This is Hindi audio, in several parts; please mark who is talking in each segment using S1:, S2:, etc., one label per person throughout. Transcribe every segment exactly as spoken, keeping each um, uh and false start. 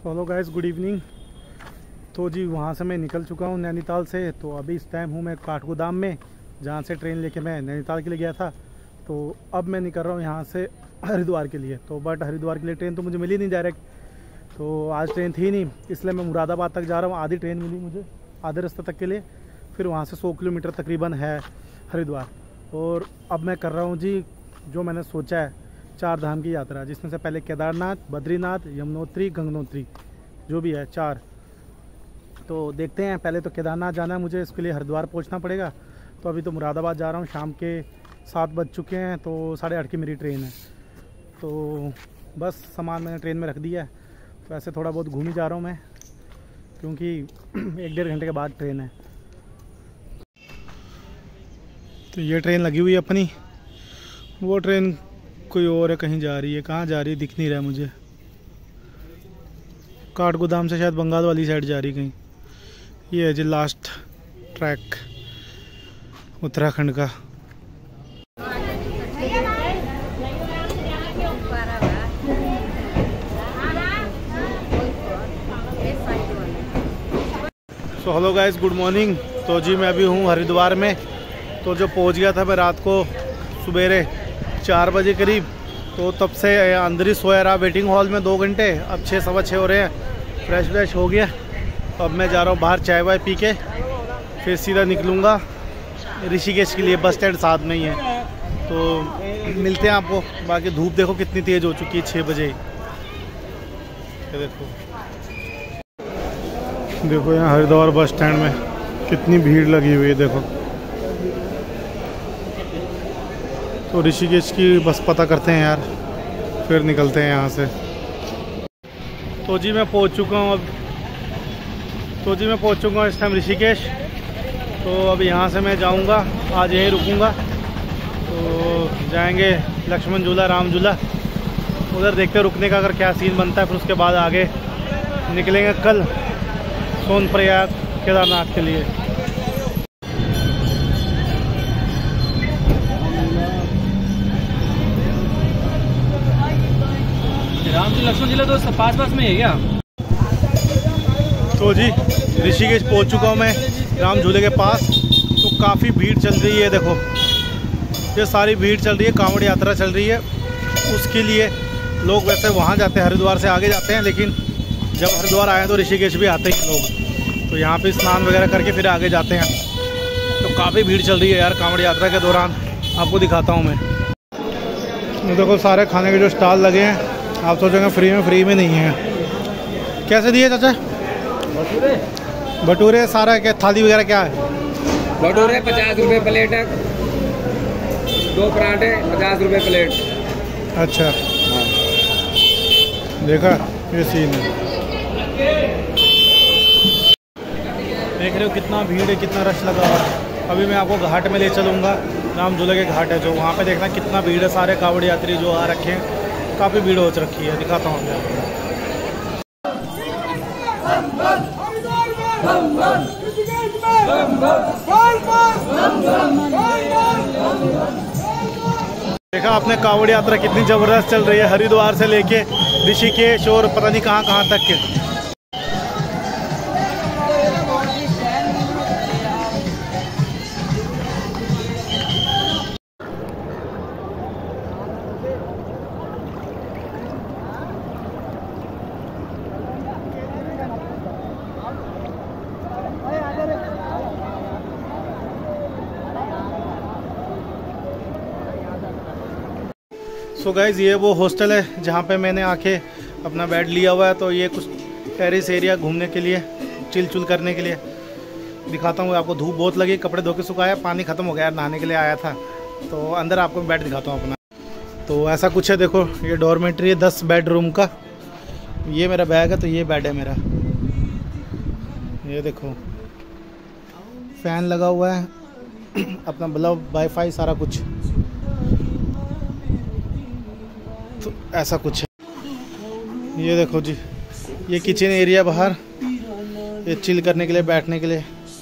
S1: सो हेलो गाइस, गुड इवनिंग। तो जी वहाँ से मैं निकल चुका हूँ नैनीताल से। तो अभी इस टाइम हूँ मैं काठगोदाम में, जहाँ से ट्रेन लेके मैं नैनीताल के लिए गया था। तो अब मैं निकल रहा हूँ यहाँ से हरिद्वार के लिए। तो बट हरिद्वार के लिए ट्रेन तो मुझे मिली नहीं डायरेक्ट, तो आज ट्रेन थी नहीं, इसलिए मैं मुरादाबाद तक जा रहा हूँ। आधी ट्रेन मिली मुझे आधे रास्ते तक के लिए, फिर वहाँ से सौ किलोमीटर तकरीबन है हरिद्वार। और अब मैं कर रहा हूँ जी जो मैंने सोचा है, चार धाम की यात्रा, जिसमें से पहले केदारनाथ, बद्रीनाथ, यमुनोत्री, गंगोत्री, जो भी है चार। तो देखते हैं, पहले तो केदारनाथ जाना है मुझे, इसके लिए हरिद्वार पहुंचना पड़ेगा। तो अभी तो मुरादाबाद जा रहा हूँ, शाम के सात बज चुके हैं, तो साढ़े आठ की मेरी ट्रेन है। तो बस सामान मैंने ट्रेन में रख दिया है। तो ऐसे थोड़ा बहुत घूम ही जा रहा हूँ मैं, क्योंकि एक डेढ़ घंटे के बाद ट्रेन है। तो ये ट्रेन लगी हुई है अपनी, वो ट्रेन कोई और है, कहीं जा रही है। कहाँ जा रही है दिख नहीं रहा है मुझे। काठगोदाम से शायद बंगाल वाली साइड जा रही कहीं। ये है जी लास्ट ट्रैक उत्तराखंड का। So hello guys, good morning. तो जी मैं अभी हूँ हरिद्वार में। तो जो पहुँच गया था मैं रात को सवेरे चार बजे करीब, तो तब से अंदर ही सोया रहा वेटिंग हॉल में दो घंटे। अब छः सवा छः हो रहे हैं, फ्रेश व्रेश हो गया। तो अब मैं जा रहा हूँ बाहर चाय वाय पी के, फिर सीधा निकलूँगा ऋषिकेश के लिए। बस स्टैंड साथ में ही है, तो मिलते हैं आपको। बाकी धूप देखो कितनी तेज़ हो चुकी है, छः बजे। देखो देखो यहाँ हरिद्वार बस स्टैंड में कितनी भीड़ लगी हुई है, देखो। तो ऋषिकेश की बस पता करते हैं यार, फिर निकलते हैं यहाँ से। तो जी मैं पहुँच चुका हूँ अब तो जी मैं पहुँच चुका हूँ इस टाइम ऋषिकेश। तो अब यहाँ से मैं जाऊँगा, आज यहीं रुकूँगा। तो जाएंगे लक्ष्मण झूला, राम झूला, उधर देखते रुकने का अगर क्या सीन बनता है। फिर उसके बाद आगे निकलेंगे कल सोनप्रयाग केदारनाथ के लिए।
S2: राम जी लक्ष्मण जिला तो पास पास में है क्या?
S1: तो जी ऋषिकेश पहुंच चुका हूं मैं राम झूले के पास। तो काफ़ी भीड़ चल रही है, देखो ये सारी भीड़ चल रही है, कांवड़ यात्रा चल रही है। उसके लिए लोग वैसे वहां जाते हैं, हरिद्वार से आगे जाते हैं, लेकिन जब हरिद्वार आए तो ऋषिकेश भी आते हैं लोग। तो यहाँ पे स्नान वगैरह करके फिर आगे जाते हैं। तो काफ़ी भीड़ चल रही है यार कांवड़ यात्रा के दौरान, आपको दिखाता हूँ मैं। तो देखो सारे खाने के जो स्टॉल लगे हैं, आप सोचेंगे फ्री में, फ्री में नहीं है। कैसे दिए चाचा?
S2: भटूरे
S1: भटूरे सारा क्या, थाली वगैरह क्या है?
S2: भटूरे पचास रुपए प्लेट है, दो पराठे पचास रुपए प्लेट।
S1: अच्छा हाँ। देखा ये सीन है, देख रहे हो कितना भीड़ है, कितना रश लगा हुआ है। अभी मैं आपको घाट में ले चलूँगा, राम झूले के घाट है जो, वहाँ पे देखना कितना भीड़ है। सारे कांवड़ यात्री जो आ रखे हैं, काफ़ी भीड़ हो रखी है, दिखाता हूँ मैं आपको। देखा आपने कांवड़ यात्रा कितनी ज़बरदस्त चल रही है, हरिद्वार से लेके ऋषिकेश और पता नहीं कहाँ कहाँ तक के। सो गाइज़ ये वो हॉस्टल है जहाँ पे मैंने आके अपना बेड लिया हुआ है। तो ये कुछ टेरिस एरिया घूमने के लिए, चिल चुल करने के लिए दिखाता हूँ आपको। धूप बहुत लगी, कपड़े धो के सुखाया, पानी ख़त्म हो गया, नहाने के लिए आया था। तो अंदर आपको बेड दिखाता हूँ अपना। तो ऐसा कुछ है, देखो ये डॉर्मेट्री है दस बेडरूम का। ये मेरा बैग है, तो ये बेड है मेरा। ये देखो फ़ैन लगा हुआ है, अपना बल्ब, वाईफाई, सारा कुछ। तो ऐसा कुछ है। ये देखो जी, ये किचन एरिया बाहर, ये चिल करने के लिए, बैठने के लिए,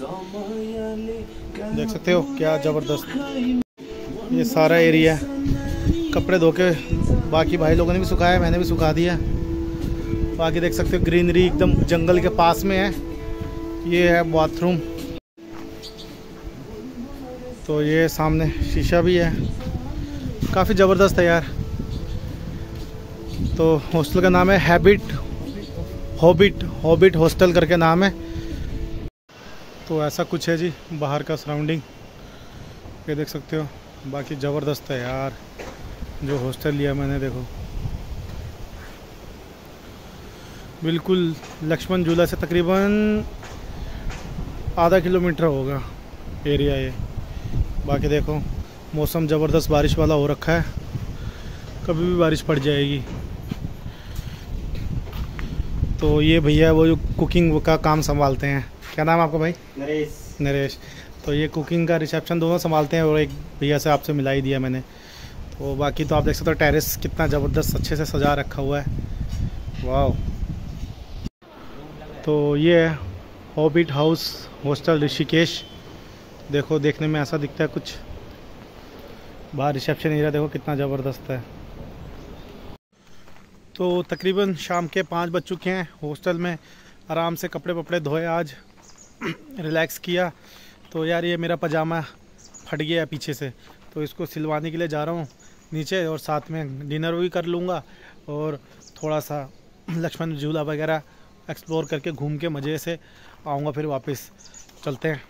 S1: देख सकते हो क्या ज़बरदस्त ये सारा एरिया। कपड़े धो के बाकी भाई लोगों ने भी सुखाया, मैंने भी सुखा दिया। बाकी देख सकते हो ग्रीनरी एकदम जंगल के पास में है। ये है बाथरूम, तो ये सामने शीशा भी है, काफ़ी ज़बरदस्त है यार। तो हॉस्टल का नाम है हैबिट हॉबिट हॉबिट हॉस्टल करके नाम है। तो ऐसा कुछ है जी बाहर का सराउंडिंग, ये देख सकते हो। बाकी ज़बरदस्त है यार जो हॉस्टल लिया मैंने, देखो बिल्कुल लक्ष्मण झूला से तकरीबन आधा किलोमीटर होगा एरिया ये। बाकी देखो मौसम ज़बरदस्त बारिश वाला हो रखा है, कभी भी बारिश पड़ जाएगी। तो ये भैया वो जो कुकिंग का काम संभालते हैं, क्या नाम है आपका भाई?
S2: नरेश।
S1: नरेश। तो ये कुकिंग का रिसेप्शन दोनों संभालते हैं, और एक भैया से आपसे मिला ही दिया मैंने। तो बाकी तो आप देख सकते हो टेरेस कितना ज़बरदस्त अच्छे से सजा रखा हुआ है, वाह। तो ये है हॉबिट हाउस हॉस्टल ऋषिकेश। देखो देखने में ऐसा दिखता है कुछ। बाहर रिसेप्शन एरिया देखो कितना ज़बरदस्त है। तो तकरीबन शाम के पाँच बज चुके हैं। हॉस्टल में आराम से कपड़े वपड़े धोए, आज रिलैक्स किया। तो यार ये मेरा पजामा फट गया पीछे से, तो इसको सिलवाने के लिए जा रहा हूँ नीचे, और साथ में डिनर भी कर लूँगा और थोड़ा सा लक्ष्मण झूला वगैरह एक्सप्लोर करके घूम के मज़े से आऊँगा, फिर वापस चलते हैं।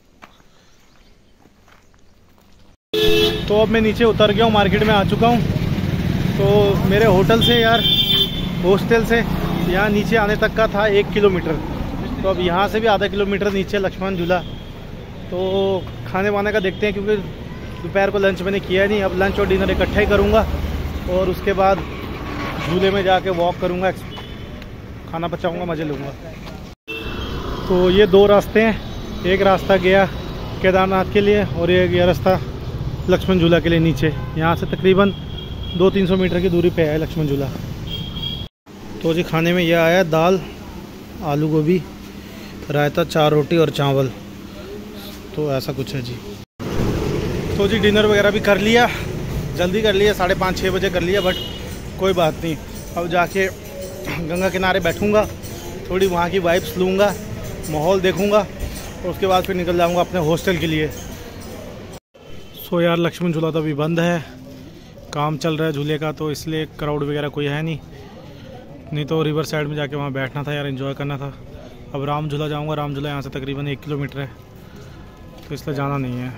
S1: तो अब मैं नीचे उतर गया हूँ, मार्केट में आ चुका हूँ। तो मेरे होटल से यार हॉस्टल से यहाँ नीचे आने तक का था एक किलोमीटर, तो अब यहाँ से भी आधा किलोमीटर नीचे लक्ष्मण झूला। तो खाने वाने का देखते हैं, क्योंकि दोपहर को लंच मैंने किया नहीं। अब लंच और डिनर इकट्ठा ही करूँगा, और उसके बाद झूले में जाके वॉक करूँगा, खाना पचाऊँगा, मज़े लूँगा। तो ये दो रास्ते हैं, एक रास्ता गया केदारनाथ के लिए और ये गया रास्ता लक्ष्मण झूला के लिए नीचे। यहाँ से तकरीबन दो तीन सौ मीटर की दूरी पे है लक्ष्मण झूला। तो जी खाने में यह आया दाल, आलू गोभी, रायता, चार रोटी और चावल। तो ऐसा कुछ है जी। तो जी डिनर वगैरह भी कर लिया, जल्दी कर लिया, साढ़े पाँच छः बजे कर लिया, बट कोई बात नहीं। अब जाके गंगा किनारे बैठूँगा, थोड़ी वहाँ की वाइब्स लूँगा, माहौल देखूँगा, और उसके बाद फिर निकल जाऊँगा अपने हॉस्टल के लिए। सो यार लक्ष्मण झूला तो अभी बंद है, काम चल रहा है झूले का, तो इसलिए क्राउड वगैरह कोई है नहीं। नहीं तो रिवर साइड में जाके वहाँ बैठना था यार, एंजॉय करना था। अब राम झूला जाऊँगा, राम झूला यहाँ से तकरीबन एक किलोमीटर है, तो इसलिए जाना नहीं है।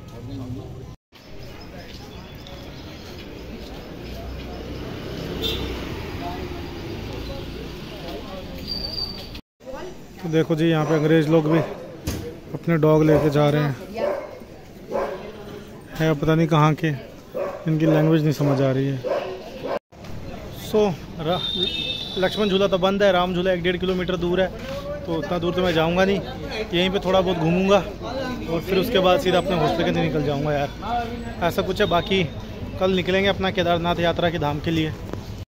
S1: तो देखो जी यहाँ पे अंग्रेज़ लोग भी अपने डॉग लेके जा रहे हैं, है पता नहीं कहाँ के, इनकी लैंग्वेज नहीं समझ आ रही है। सो लक्ष्मण झूला तो बंद है, राम झूला एक डेढ़ किलोमीटर दूर है, तो उतना दूर तो मैं जाऊँगा नहीं, यहीं पे थोड़ा बहुत घूमूंगा और फिर उसके बाद सीधा अपने हॉस्टल के लिए निकल जाऊँगा यार, ऐसा कुछ है। बाकी कल निकलेंगे अपना केदारनाथ यात्रा के धाम के लिए।